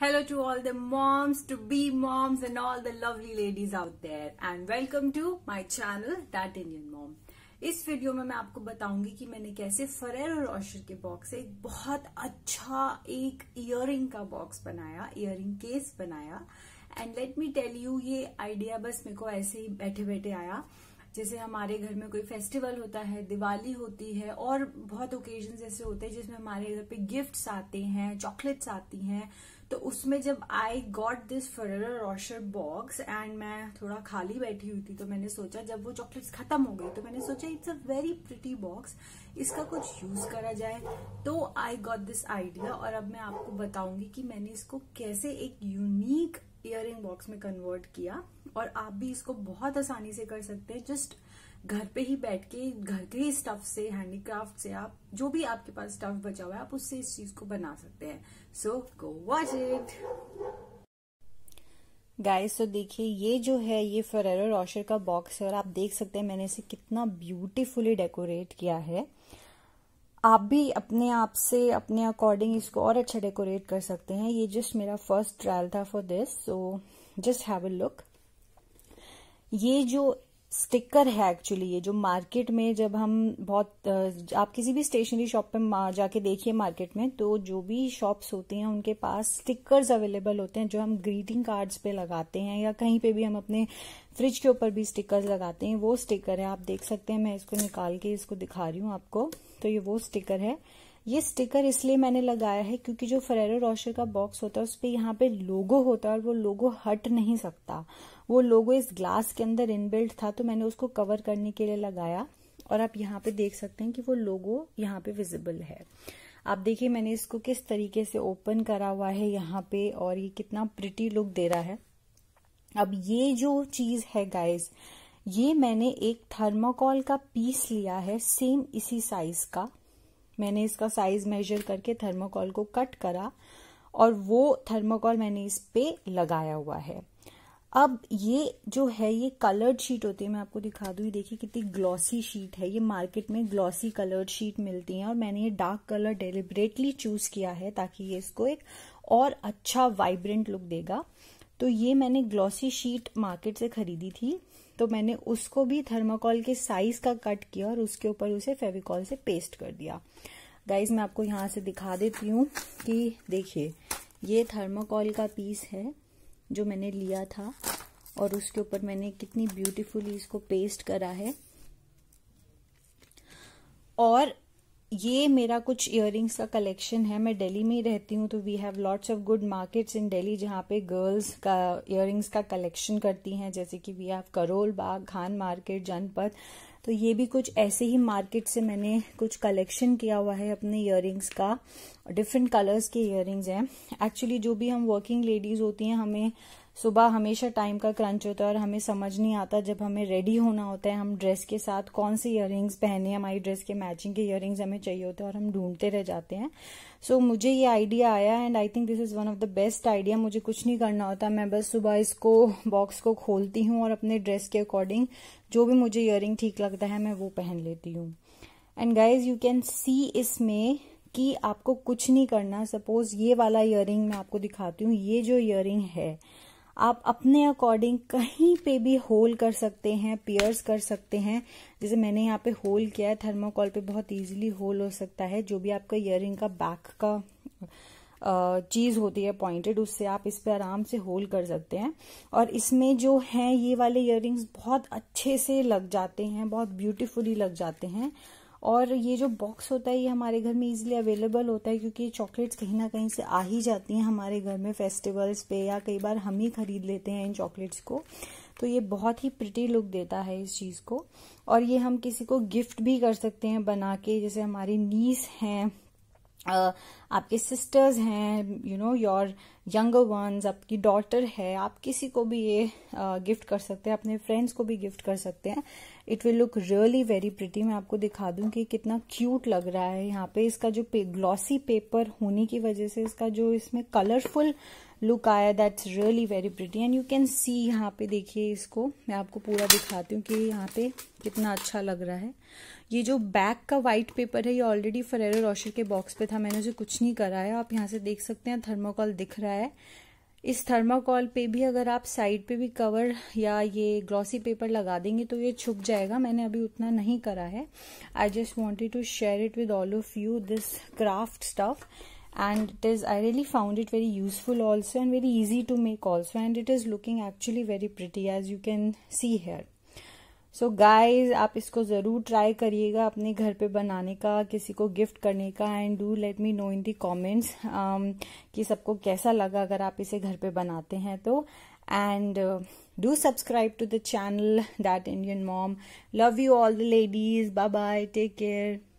Hello to all the moms, to be moms and all the lovely ladies out there and welcome to my channel That Indian Mom. इस video में मैं आपको बताऊंगी कि मैंने कैसे Ferrero Rocher के बॉक्स से एक बहुत अच्छा एक इयररिंग का बॉक्स बनाया, इयररिंग केस बनाया। And let me tell you, ये आइडिया बस मेरे को ऐसे ही बैठे बैठे आया। जैसे हमारे घर में कोई फेस्टिवल होता है, दिवाली होती है और बहुत ओकेजन ऐसे होते हैं जिसमें हमारे घर पे गिफ्ट्स आते हैं, चॉकलेट्स आती हैं। तो उसमें जब I got this Ferrero Rocher box and मैं थोड़ा खाली बैठी हुई थी तो मैंने सोचा, जब वो चॉकलेट्स खत्म हो गई तो मैंने सोचा it's a very pretty box, इसका कुछ यूज करा जाए। तो आई गॉट दिस आइडिया और अब मैं आपको बताऊंगी कि मैंने इसको कैसे एक यूनिक इयररिंग बॉक्स में कन्वर्ट किया। और आप भी इसको बहुत आसानी से कर सकते हैं, जस्ट घर पे ही बैठ के घर के ही स्टफ से, हैंडीक्राफ्ट से, आप जो भी आपके पास स्टफ बचा हुआ है आप उससे इस चीज को बना सकते हैं। So go watch it guys. तो देखिए, ये जो है ये Ferrero Rocher का बॉक्स है और आप देख सकते हैं मैंने इसे कितना ब्यूटीफुली डेकोरेट किया है। आप भी अपने आप से अपने अकॉर्डिंग इसको और अच्छा डेकोरेट कर सकते हैं। ये जस्ट मेरा फर्स्ट ट्रायल था for this, so just have a look. ये जो स्टिकर है एक्चुअली, ये जो मार्केट में जब हम आप किसी भी स्टेशनरी शॉप पे जाके देखिए मार्केट में, तो जो भी शॉप्स होती हैं उनके पास स्टिकर्स अवेलेबल होते हैं जो हम ग्रीटिंग कार्ड्स पे लगाते हैं या कहीं पे भी हम अपने फ्रिज के ऊपर भी स्टिकर्स लगाते हैं। वो स्टिकर है, आप देख सकते हैं। मैं इसको निकाल के इसको दिखा रही हूँ आपको। तो ये वो स्टिकर है। ये स्टिकर इसलिए मैंने लगाया है क्योंकि जो Ferrero Rocher का बॉक्स होता है उस पे यहाँ पे लोगो होता है और वो लोगो हट नहीं सकता। वो लोगो इस ग्लास के अंदर इनबिल्ट था, तो मैंने उसको कवर करने के लिए लगाया। और आप यहाँ पे देख सकते हैं कि वो लोगो यहाँ पे विजिबल है। आप देखिए मैंने इसको किस तरीके से ओपन करा हुआ है यहाँ पे, और ये कितना प्रिटी लुक दे रहा है। अब ये जो चीज है गाइज, ये मैंने एक थर्माकोल का पीस लिया है, सेम इसी साइज का। मैंने इसका साइज मेजर करके थर्माकोल को कट करा और वो थर्माकोल मैंने इस पे लगाया हुआ है। अब ये जो है ये कलर्ड शीट होती है, मैं आपको दिखा दूं। ये देखिए कितनी ग्लॉसी शीट है। ये मार्केट में ग्लॉसी कलर्ड शीट मिलती हैं और मैंने ये डार्क कलर डेलिबरेटली चूज किया है ताकि ये इसको एक और अच्छा वाइब्रेंट लुक देगा। तो ये मैंने ग्लॉसी शीट मार्केट से खरीदी थी, तो मैंने उसको भी थर्माकोल के साइज का कट किया और उसके ऊपर उसे फेविकॉल से पेस्ट कर दिया। गाइज मैं आपको यहाँ से दिखा देती हूँ कि देखिए, ये थर्माकोल का पीस है जो मैंने लिया था और उसके ऊपर मैंने कितनी ब्यूटीफुली इसको पेस्ट करा है। और ये मेरा कुछ इयररिंग्स का कलेक्शन है। मैं दिल्ली में ही रहती हूँ, तो we have lots of good markets in Delhi जहाँ पे गर्ल्स का इयररिंग्स का कलेक्शन करती हैं, जैसे कि we have Karol Bagh, Khan market, Janpath. तो ये भी कुछ ऐसे ही मार्केट से मैंने कुछ कलेक्शन किया हुआ है अपने इयररिंग्स का। डिफरेंट कलर्स के इयररिंग्स हैं। एक्चुअली जो भी हम वर्किंग लेडीज होती हैं, हमें सुबह हमेशा टाइम का क्रंच होता है और हमें समझ नहीं आता जब हमें रेडी होना होता है हम ड्रेस के साथ कौन से इयररिंग्स पहने, हमारी ड्रेस के मैचिंग के इयररिंग्स हमें चाहिए होते हैं और हम ढूंढते रह जाते हैं। सो मुझे ये आइडिया आया and I think this is one of the best idea. मुझे कुछ नहीं करना होता, मैं बस सुबह इसको बॉक्स को खोलती हूँ और अपने ड्रेस के अकॉर्डिंग जो भी मुझे इयररिंग ठीक लगता है मैं वो पहन लेती हूँ। And guys you can see इसमें कि आपको कुछ नहीं करना। सपोज ये वाला इयररिंग मैं आपको दिखाती हूँ। ये जो इयररिंग है आप अपने अकॉर्डिंग कहीं पे भी होल कर सकते हैं, पियर्स कर सकते हैं। जैसे मैंने यहाँ पे होल किया है, थर्माकोल पे बहुत इजीली होल हो सकता है। जो भी आपका इयररिंग का बैक का चीज होती है पॉइंटेड, उससे आप इस पे आराम से होल कर सकते हैं। और इसमें जो है ये वाले इयररिंग्स बहुत अच्छे से लग जाते हैं, बहुत ब्यूटीफुली लग जाते हैं। और ये जो बॉक्स होता है ये हमारे घर में इजीली अवेलेबल होता है क्योंकि चॉकलेट्स कहीं ना कहीं से आ ही जाती हैं हमारे घर में फेस्टिवल्स पे, या कई बार हम ही खरीद लेते हैं इन चॉकलेट्स को। तो ये बहुत ही प्रिटी लुक देता है इस चीज को। और ये हम किसी को गिफ्ट भी कर सकते हैं बना के, जैसे हमारी नीस हैं, आपके सिस्टर्स हैं, you know your younger ones, आपकी डॉटर है, आप किसी को भी ये गिफ्ट कर सकते हैं, अपने फ्रेंड्स को भी गिफ्ट कर सकते हैं। It will look really very pretty. मैं आपको दिखा दूं कि कितना क्यूट लग रहा है। यहाँ पे इसका जो ग्लॉसी पेपर होने की वजह से इसका जो इसमें कलरफुल लुक आया, that's really very pretty. And you can see, यहाँ पे देखिए इसको मैं आपको पूरा दिखाती हूँ कि यहाँ पे कितना अच्छा लग रहा है। ये जो बैक का व्हाइट पेपर है ये ऑलरेडी फेरेरो रोशर के बॉक्स पे था, मैंने उसे कुछ नहीं करा है। आप यहाँ से देख सकते हैं थर्माकोल दिख रहा है। इस थर्माकोल पे भी अगर आप साइड पे भी कवर या ये ग्लॉसी पेपर लगा देंगे तो ये छुप जाएगा। मैंने अभी उतना नहीं करा है। I just wanted to share it with all of you, this craft stuff, and I really found it very useful also and very easy to make also, and it is looking actually very pretty as you can see here. So guys, आप इसको ज़रूर try करिएगा अपने घर पे बनाने का, किसी को गिफ्ट करने का, and do let me know in the comments कि सबको कैसा लगा अगर आप इसे घर पे बनाते हैं तो। And do subscribe to the channel That Indian Mom. Love you all the ladies. Bye bye. Take care.